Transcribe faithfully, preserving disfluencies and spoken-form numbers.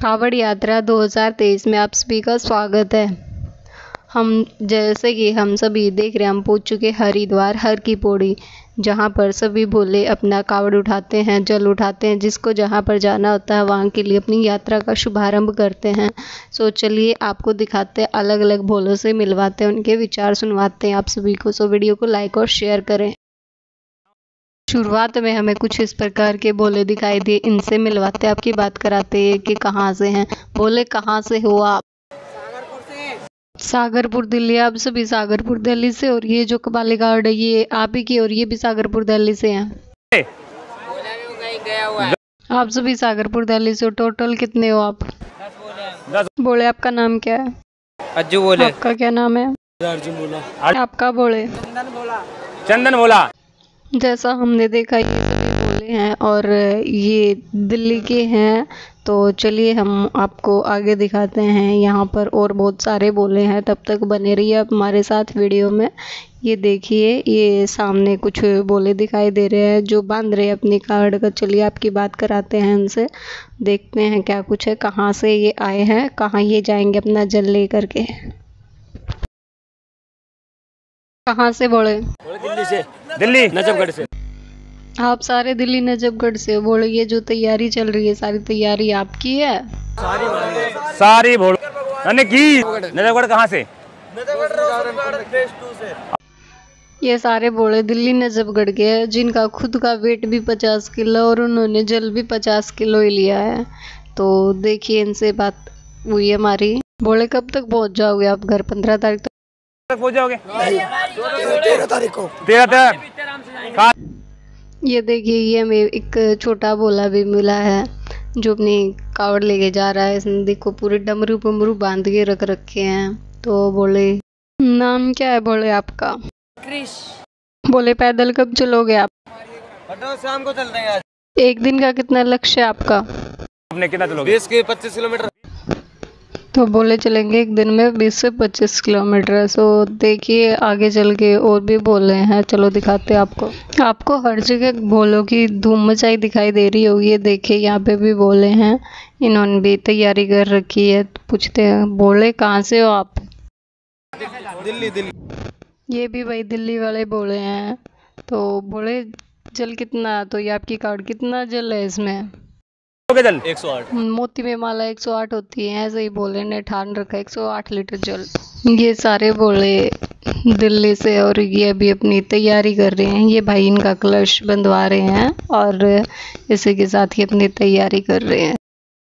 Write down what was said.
कावड़ यात्रा दो हज़ार तेईस में आप सभी का स्वागत है। हम जैसे कि हम सभी देख रहे हैं, हम पहुंच चुके हरिद्वार हर की पौड़ी, जहां पर सभी भोले अपना कावड़ उठाते हैं, जल उठाते हैं, जिसको जहां पर जाना होता है वहां के लिए अपनी यात्रा का शुभारंभ करते हैं। सो चलिए आपको दिखाते हैं, अलग अलग भोलों से मिलवाते हैं, उनके विचार सुनवाते हैं आप सभी को। सो वीडियो को लाइक और शेयर करें। शुरुआत में हमें कुछ इस प्रकार के भोले दिखाई दिए, इनसे मिलवाते आपकी बात कराते हैं कि कहाँ से हैं। बोले कहाँ से हो आप? सागरपुर से। सागरपुर दिल्ली। आप सभी सागरपुर दिल्ली से? और ये जो कबाली गार्ड है ये आप ही की, और ये भी सागरपुर दिल्ली से हैं? गया हुआ है। आप सभी सागरपुर दिल्ली से हो। टोटल कितने हो आप? दस। बोले आपका नाम क्या है? अज्जू बोले। आपका क्या नाम है? अर्जुन बोला। आपका बोले? चंदन बोला। चंदन बोला। जैसा हमने देखा ये सभी भोले हैं और ये दिल्ली के हैं। तो चलिए हम आपको आगे दिखाते हैं। यहाँ पर और बहुत सारे भोले हैं, तब तक बने रहिए आप हमारे साथ वीडियो में। ये देखिए, ये सामने कुछ भोले दिखाई दे रहे हैं जो बांध रहे हैं अपनी कावड़ का। चलिए आपकी बात कराते हैं उनसे, देखते हैं क्या कुछ है, कहाँ से ये आए हैं, कहाँ ये जाएंगे अपना जल ले करके। कहाँ से बोले? दिल्ली से। दिल्ली नजफगढ़ से। आप सारे दिल्ली नजफगढ़ से बोले। ये जो तैयारी चल रही है, सारी तैयारी आपकी है? सारी सारी भोल मैंने की। नजफगढ़ कहाँ से? ये सारे बोले दिल्ली नजफगढ़ के हैं, जिनका खुद का वेट भी पचास किलो और उन्होंने जल भी पचास किलो ही लिया है। तो देखिए इनसे बात हुई है हमारी। बोले कब तक पहुंच जाओगे आप घर? पंद्रह तारीख तक पहुंच जाओगे? तेरह तारीख को। तेरह तारीख। ये देखिए, ये हमें एक छोटा भोला भी मिला है जो अपनी कावड़ लेके जा रहा है। इसने देखो पूरे डमरू पमरू बांध के रख रखे हैं। तो बोले नाम क्या है बोले आपका? क्रिश। बोले पैदल कब चलोगे आप? शाम को चलते हैं आज। एक दिन का कितना लक्ष्य है आपका? आपने कितना चलोगे? बीस के पच्चीस किलोमीटर। तो बोले चलेंगे एक दिन में बीस से पच्चीस किलोमीटर। सो देखिए आगे चल के और भी भोले हैं, चलो दिखाते हैं आपको। आपको हर जगह भोलों की धूम मचाई दिखाई दे रही होगी। ये देखिए यहाँ पे भी भोले हैं, इन्होंने भी तैयारी कर रखी है। पूछते हैं बोले कहाँ से हो आप? दिल्ली दिल्ली। ये भी भाई दिल्ली वाले भोले हैं। तो बोले जल कितना? तो ये आपकी कार्ड कितना जल है इसमें? जल एक सौ आठ। मोती में माला एक सौ आठ होती है, ऐसे ही बोले ने ठान रखा है एक सौ आठ लीटर जल। ये सारे बोले दिल्ली से और ये अभी अपनी तैयारी कर रहे हैं। ये भाई इनका कलश बंधवा रहे हैं और इसी के साथ ही अपनी तैयारी कर रहे हैं।